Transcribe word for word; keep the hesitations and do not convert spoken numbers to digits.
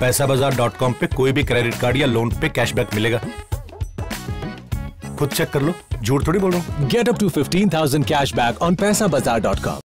पैसा बाजार dot com पे कोई भी क्रेडिट कार्ड या लोन पे कैशबैक मिलेगा। खुद चेक कर लो, झूठ थोड़ी बोल रहा हूँ। Get up to fifteen thousand cashback on paisa bazaar dot com.